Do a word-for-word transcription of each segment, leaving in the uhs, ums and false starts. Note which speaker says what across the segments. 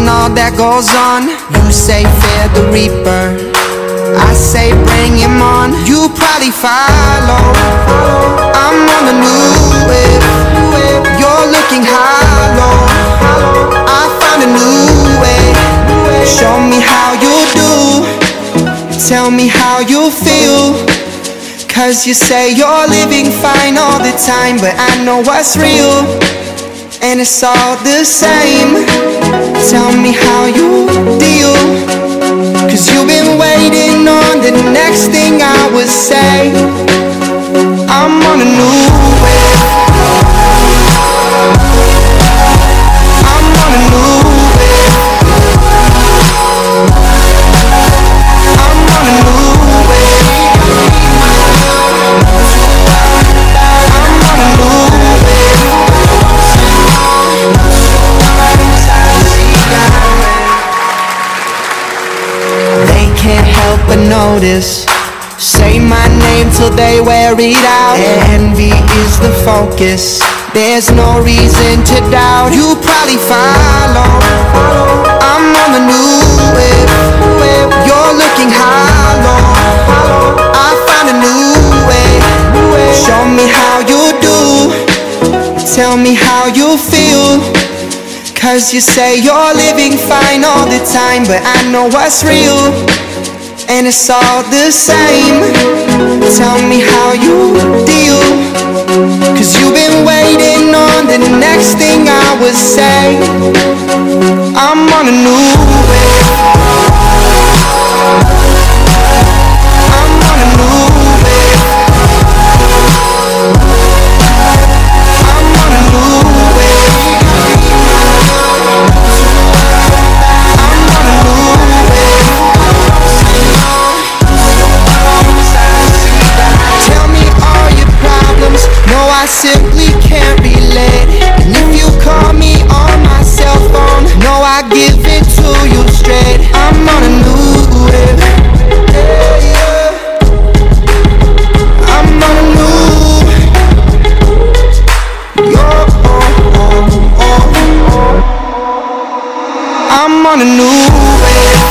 Speaker 1: all that goes on. You say fear the reaper, I say bring him on. You probably follow, I'm on a new wave. You're looking hollow, I found a new way. Show me how you do, tell me how you feel. Cause you say you're living fine all the time, but I know what's real, and it's all the same. Tell me how you deal, cause you've been waiting on the next thing I would say. I'm on a new wave, I'm on a new wave, I'm on a new wave, I'm on a new wave. They can't help but notice, say my name till they wear it out. Envy is the focus, there's no reason to doubt. You probably follow, I'm on the new wave. You're looking hollow, I found a new way. Show me how you do, tell me how you feel. Cause you say you're living fine all the time, but I know what's real, and it's all the same. Tell me how you deal, cause you've been waiting on the next thing I would say. I'm on a new wave, I'm on a new wave, I'm on a new wave, I'm on a new wave. Tell me all your problems, no I simply can't relate. And if you call me on my cell phone, no I give it to you straight. I'm on a new wave, yeah, yeah. I'm on a new, yo, oh, oh, oh. I'm on a new wave,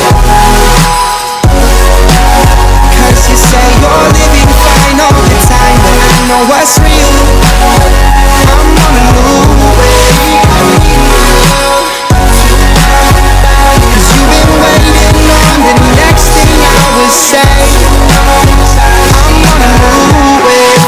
Speaker 1: cause you say you're living fine all the time, but I know what's real. I'm on a new wave, cause you've been waiting on the next thing I would say. I'm on a new wave.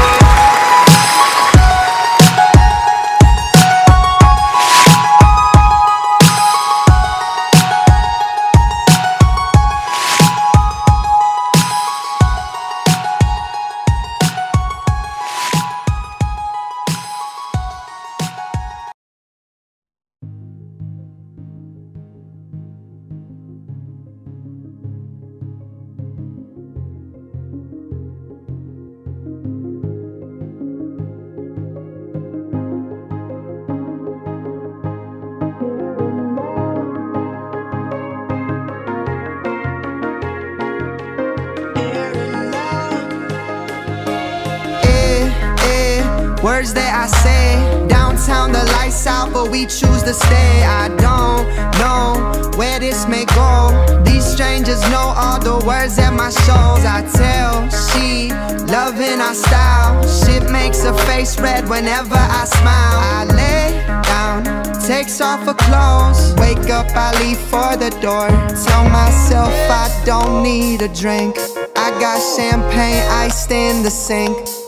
Speaker 1: Words that I say, downtown the lights out, but we choose to stay. I don't know where this may go, these strangers know all the words at my shows. I tell, she loving our style, shit makes her face red whenever I smile. I lay down, takes off her clothes, wake up, I leave for the door. Tell myself I don't need a drink, I got champagne iced in the sink.